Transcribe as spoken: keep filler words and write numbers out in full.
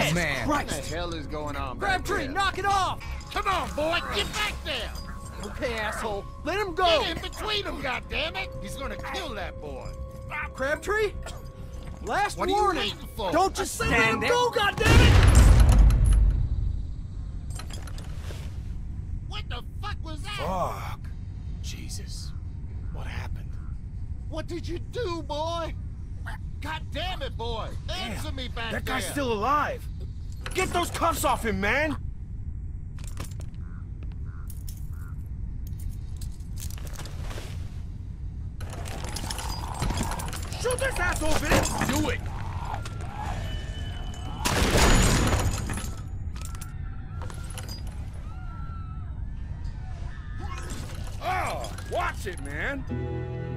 Jesus man. Christ! What the hell is going on back Crabtree, there? knock it off! Come on, boy, get back there! Okay, asshole, let him go! Get in between them, goddammit! He's gonna kill that boy. Crabtree? Last What are you warning! waiting for? Don't just say let stand him there. go, goddammit! What the fuck was that? Fuck. Jesus. What happened? What did you do, boy? God damn it, boy! Answer Damn, me back That there! guy's still alive. Get those cuffs off him, man! Shoot this asshole, bitch! Do it! Oh, watch it, man!